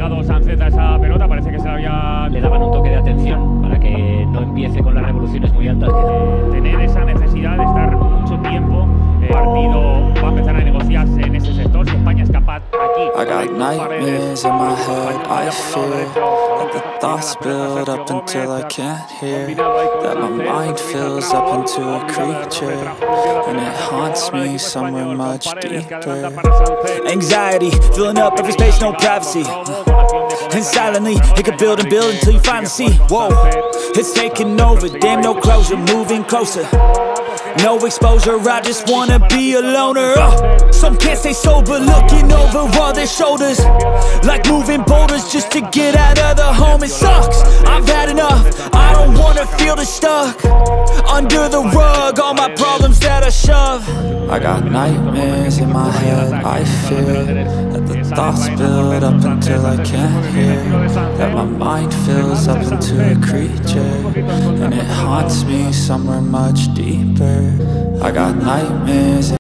llegado Sancet a esa pelota, parece que se le daban un toque de atención para que no empiece con las revoluciones muy altas. Tener esa necesidad de estar mucho tiempo. El partido va a empezar a negociarse en ese sector. Si España es capaz aquí. I got nightmares in my head, I fear that the thoughts build up until I can't hear, that my mind fills up into a creature, and it haunts me somewhere much deeper. Anxiety, filling up every space, no privacy. And silently, it could build and build until you finally see. Whoa, it's taking over, damn no closure, moving closer. No exposure, I just wanna be a loner. Some can't stay sober, looking over all their shoulders, like moving boulders just to get out of the home. It sucks, I've had enough, I don't wanna feel the stuck under the rug, all my problems that I shove. I got nightmares in my head, I fear that the thoughts build up until I can't hear, that my mind fills up into a creature, and it haunts me somewhere much deeper. I got nightmares.